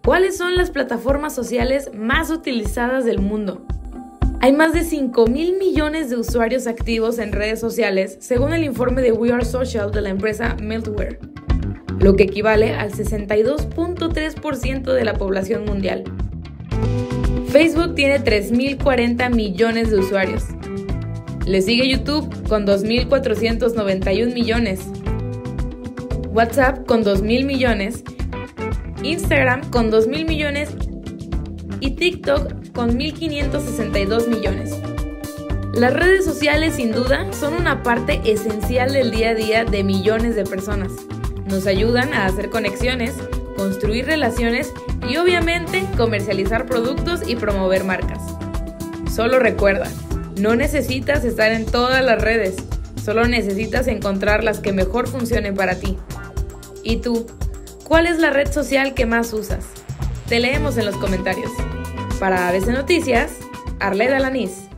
¿Cuáles son las plataformas sociales más utilizadas del mundo? Hay más de 5,000 millones de usuarios activos en redes sociales, según el informe de We Are Social de la empresa Meltware, lo que equivale al 62.3% de la población mundial. Facebook tiene 3,040 millones de usuarios. Le sigue YouTube con 2,491 millones, WhatsApp con 2,000 millones, Instagram con 2,000 millones y TikTok con 1,562 millones. Las redes sociales sin duda son una parte esencial del día a día de millones de personas. Nos ayudan a hacer conexiones, construir relaciones y obviamente comercializar productos y promover marcas. Solo recuerda, no necesitas estar en todas las redes, solo necesitas encontrar las que mejor funcionen para ti. ¿Y tú? ¿Cuál es la red social que más usas? Te leemos en los comentarios. Para ABC Noticias, Arleda Lanís.